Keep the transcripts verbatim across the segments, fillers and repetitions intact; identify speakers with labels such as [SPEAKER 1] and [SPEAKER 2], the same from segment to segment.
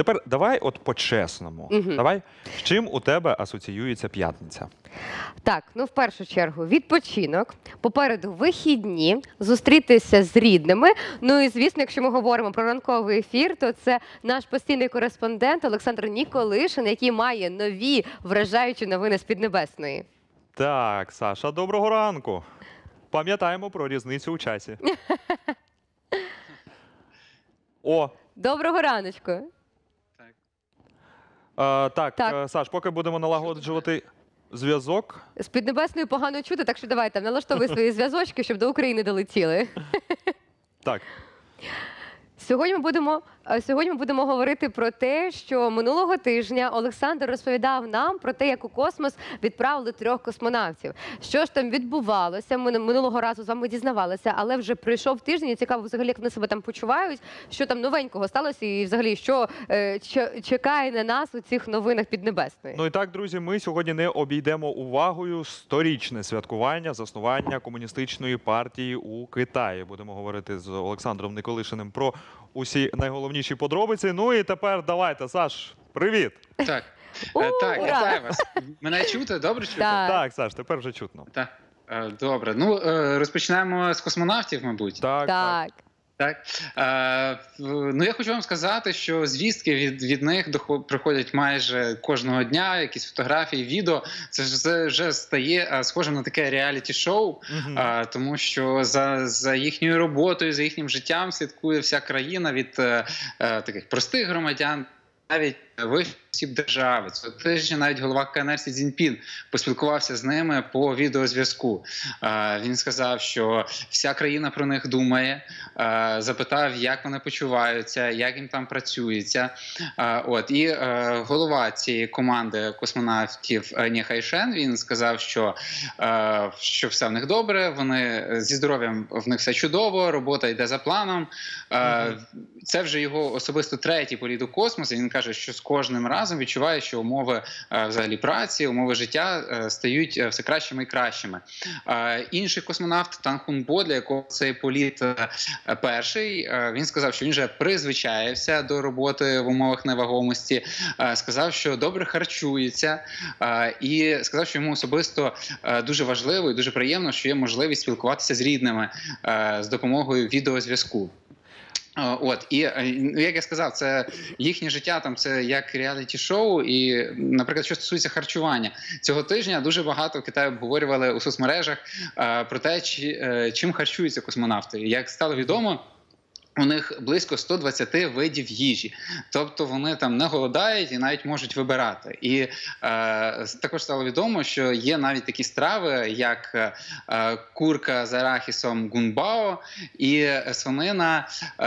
[SPEAKER 1] тепер давай от по-чесному.
[SPEAKER 2] Мгм.
[SPEAKER 1] Давай, з чим у тебе асоціюється п'ятниця?
[SPEAKER 2] Так, ну в першу чергу відпочинок, попереду вихідні, зустрітися з рідними. Ну і звісно, якщо ми говоримо про ранковий ефір, то це наш постійний кореспондент Олександр Ніколишин, який має нові вражаючі новини з Піднебесної.
[SPEAKER 1] Так, Саша, доброго ранку. Пам'ятаємо про різницю у часі. О,
[SPEAKER 2] Доброго раночку.
[SPEAKER 1] е, так,
[SPEAKER 2] Так.
[SPEAKER 1] е, Саш, поки будемо налагоджувати зв'язок.
[SPEAKER 2] З Піднебесною погано чути, так що давай там налаштовуй свої зв'язочки, щоб до України долетіли.
[SPEAKER 1] Так,
[SPEAKER 2] Сьогодні ми будемо е, сьогодні ми будемо говорити про те, що минулого тижня Олександр розповідав нам про те, як у космос відправили трьох космонавтів. Що ж там відбувалося? Ми минулого разу з вами дізнавалися, але вже пройшов тиждень. І цікаво, взагалі, як вони себе там почувають, що там новенького сталося, і взагалі що е, ч- чекає на нас у цих новинах Піднебесної.
[SPEAKER 1] ну і так, друзі, ми сьогодні не обійдемо увагою сторічне святкування заснування комуністичної партії у Китаї. Будемо говорити з Олександром Николишиним про усі найголовніші подробиці. Ну і тепер давайте, Саш, привіт!
[SPEAKER 3] Так,
[SPEAKER 2] У,
[SPEAKER 3] Е, так,
[SPEAKER 2] ура!
[SPEAKER 3] вітаю вас. Мене чути? Добре чути?
[SPEAKER 2] Так.
[SPEAKER 1] Так, Саш, тепер вже чутно.
[SPEAKER 3] Так. Е, Добре. Ну, е, розпочнемо з космонавтів, мабуть.
[SPEAKER 1] Так, так.
[SPEAKER 2] Так.
[SPEAKER 3] Так. Е, в- Ну, я хочу вам сказати, що звістки від, від них дохо- приходять майже кожного дня, якісь фотографії, відео. Це ж це вже стає е, схожим на таке реаліті-шоу,
[SPEAKER 1] Мгм.
[SPEAKER 3] е, тому що за, за їхньою роботою, за їхнім життям слідкує вся країна від е, е, таких простих громадян, навіть вищих осіб держави. Цього тижня навіть голова Ка Ен Ер Сі Цзіньпін поспілкувався з ними по відеозв'язку. Е, Він сказав, що вся країна про них думає, е, запитав, як вони почуваються, як їм там працюється. Е, От. І е, голова цієї команди космонавтів е, Ні Хайшен, він сказав, що, е, що все в них добре, вони зі здоров'ям в них все чудово, робота йде за планом. Е,
[SPEAKER 1] Мгм.
[SPEAKER 3] Це вже його особисто третій політ у космос, і він каже, що з кожним разом відчуває, що умови е, взагалі праці, умови життя е, стають е, все кращими і кращими. Е, інший космонавт Тан Хун Бо, для якого цей політ е, перший, е, він сказав, що він вже призвичаєвся до роботи в умовах невагомості, е, сказав, що добре харчується, е, і сказав, що йому особисто е, дуже важливо і дуже приємно, що є можливість спілкуватися з рідними е, з допомогою відеозв'язку. Е, От, і е, ну, як я сказав, це їхнє життя, там це як реаліті-шоу. І, наприклад, що стосується харчування, цього тижня дуже багато в Китаї обговорювали у соцмережах е, про те, чи, е, чим харчуються космонавти. Як стало відомо, у них близько сто двадцять видів їжі, тобто вони там не голодають і навіть можуть вибирати. І е, також стало відомо, що є навіть такі страви, як е, курка з арахісом гунбао і свинина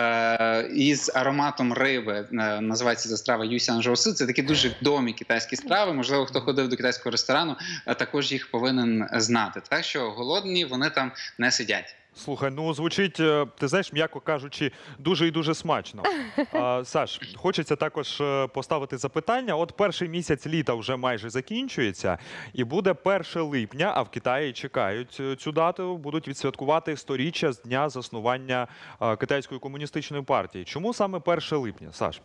[SPEAKER 3] е, із ароматом риби. Е, називається ця страва юсян жоуси. Це такі дуже відомі китайські страви. Можливо, хто ходив до китайського ресторану, е, також їх повинен знати. Так що голодні вони там не сидять.
[SPEAKER 1] Слухай, ну звучить, е, ти знаєш, м'яко кажучи, дуже і дуже смачно. А, Саш, хочеться також е, поставити запитання. От перший місяць літа вже майже закінчується, і буде перше липня, а в Китаї чекають е, цю дату, будуть відсвяткувати сторіччя з дня заснування е, Китайської комуністичної партії. Чому саме перше липня, Саш?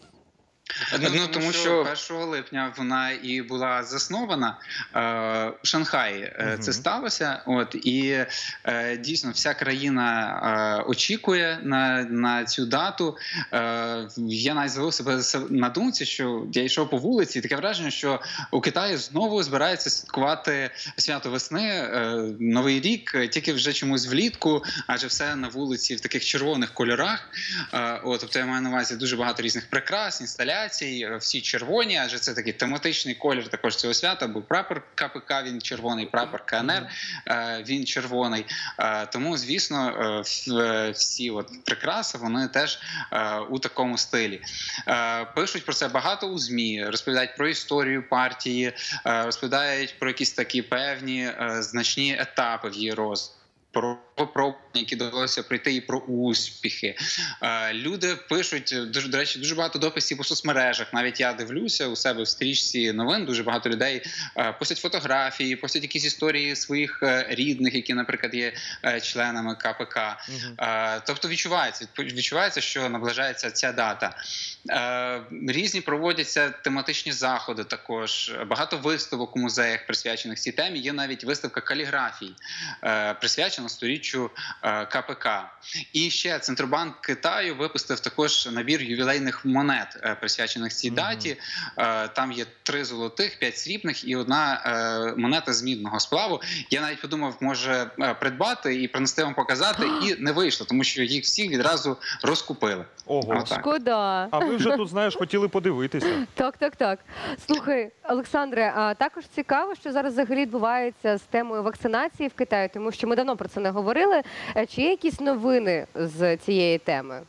[SPEAKER 3] Ну, ну тому що першого липня вона і була заснована е, в Шанхаї. Е,
[SPEAKER 1] Мгм.
[SPEAKER 3] Це сталося. От і е, дійсно вся країна е, очікує на, на цю дату. Е, я навіть зловив себе на думці, що я йшов по вулиці, і таке враження, що у Китаї знову збираються святкувати свято весни, е, Новий рік, е, тільки вже чомусь влітку, адже все на вулиці в таких червоних кольорах. Е, от, тобто я маю на увазі дуже багато різних прикрас, інсталяцій. Всі червоні, адже це такий тематичний колір також цього свята, бо прапор Ка Пе Ка, він червоний, прапор Ка Ен Ер, е, він червоний. Е, Тому, звісно, е, в- всі от прикраси, вони теж е, у такому стилі. Е, Пишуть про це багато у ЗМІ, розповідають про історію партії, е, розповідають про якісь такі певні е, значні етапи в її розвитку. Про випробування, які довелося пройти, і про успіхи. Люди пишуть, дуже, до речі, дуже багато дописів у соцмережах. Навіть я дивлюся у себе в стрічці новин, дуже багато людей постять фотографії, постять якісь історії своїх рідних, які, наприклад, є членами ка пе ка. Угу. Тобто відчувається, відчувається, що наближається ця дата. Різні проводяться тематичні заходи також. Багато виставок у музеях, присвячених цій темі. Є навіть виставка каліграфій, присвячена сторіччю ка пе ка. І ще Центробанк Китаю випустив також набір ювілейних монет, присвячених цій даті. Mm-hmm. Там є три золотих, п'ять срібних і одна монета з мідного сплаву. Я навіть подумав, може придбати і принести вам показати, і не вийшло, тому що їх всіх відразу розкупили.
[SPEAKER 1] Ого.
[SPEAKER 2] Шкода.
[SPEAKER 1] А ви вже тут, знаєш, хотіли подивитися.
[SPEAKER 2] Так, так, так. Слухай, Олександре, а також цікаво, що зараз взагалі відбувається з темою вакцинації в Китаї, тому що ми давно про це не говорили. Чи є якісь новини з цієї теми?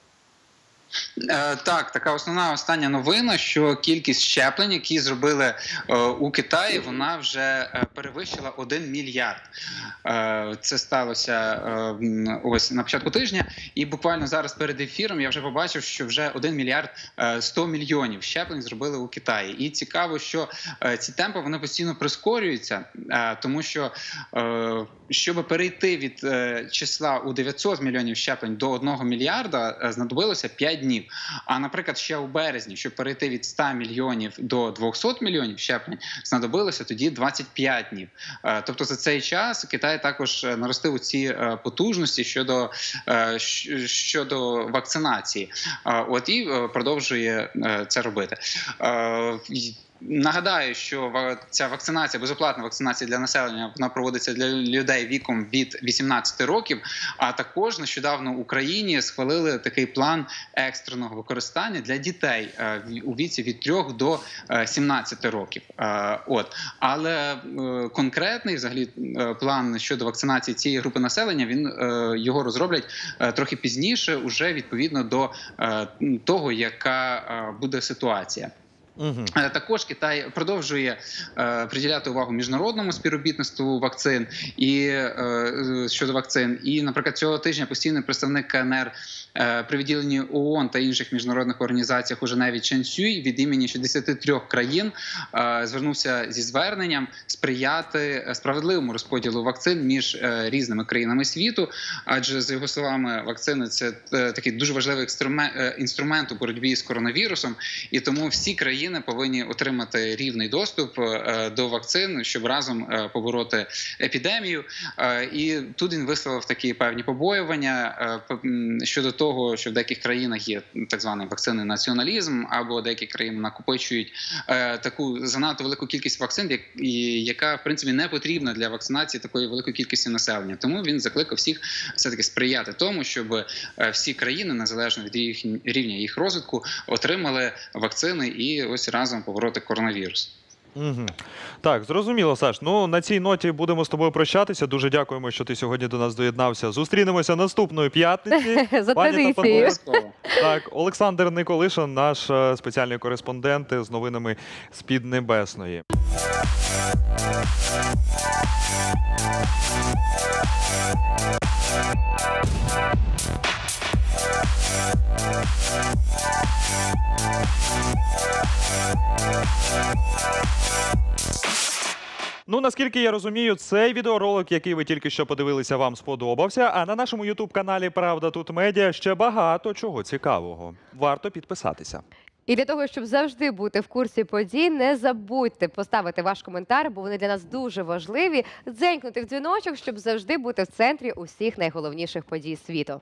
[SPEAKER 3] Так, така основна остання новина, що кількість щеплень, які зробили у Китаї, вона вже перевищила один мільярд. Це сталося ось на початку тижня, і буквально зараз перед ефіром я вже побачив, що вже один мільярд сто мільйонів щеплень зробили у Китаї. І цікаво, що ці темпи, вони постійно прискорюються, тому що, щоб перейти від числа у дев'ятсот мільйонів щеплень до одного мільярда, знадобилося п'ять днів. А, наприклад, ще у березні, щоб перейти від ста мільйонів до двохсот мільйонів щеплень, знадобилося тоді двадцять п'ять днів. Тобто за цей час Китай також наростив ці потужності щодо, щодо вакцинації. От і продовжує це робити. Нагадаю, що ця вакцинація, безоплатна вакцинація для населення, вона проводиться для людей віком від вісімнадцяти років, а також нещодавно в Україні схвалили такий план екстреного використання для дітей у віці від трьох до сімнадцяти років. От. Але конкретний взагалі план щодо вакцинації цієї групи населення, він, його розроблять трохи пізніше, уже відповідно до того, яка буде ситуація. Угу. Також Китай продовжує е, приділяти увагу міжнародному співробітництву вакцин і е, щодо вакцин. І, наприклад, цього тижня постійний представник ка ен ер е, при відділенні ООН та інших міжнародних організаціях у Женеві Чен Сюй від імені шістдесяти трьох країн е, звернувся зі зверненням сприяти справедливому розподілу вакцин між е, різними країнами світу. Адже, за його словами, вакцини – це е, такий дуже важливий інструмент, е, інструмент у боротьбі з коронавірусом, і тому всі країни повинні отримати рівний доступ до вакцин, щоб разом побороти епідемію. І тут він висловив такі певні побоювання щодо того, що в деяких країнах є так званий вакцинний націоналізм, або деякі країни накопичують таку занадто велику кількість вакцин, яка, в принципі, не потрібна для вакцинації такої великої кількості населення. Тому він закликав всіх все-таки сприяти тому, щоб всі країни, незалежно від рівня їх розвитку, отримали вакцини і ось разом побороти коронавірус.
[SPEAKER 1] Угу. Так, зрозуміло, Саш. Ну, на цій ноті будемо з тобою прощатися. Дуже дякуємо, що ти сьогодні до нас доєднався. Зустрінемося наступної п'ятниці.
[SPEAKER 2] За традицією.
[SPEAKER 1] Так, Олександр Николишин, наш спеціальний кореспондент з новинами з Піднебесної. Ну, наскільки я розумію, цей відеоролик, який ви тільки що подивилися, вам сподобався. А на нашому ютуб-каналі «Правда тут медіа» ще багато чого цікавого. Варто підписатися.
[SPEAKER 2] І для того, щоб завжди бути в курсі подій, не забудьте поставити ваш коментар, бо вони для нас дуже важливі. Дзенькнути в дзвіночок, щоб завжди бути в центрі усіх найголовніших подій світу.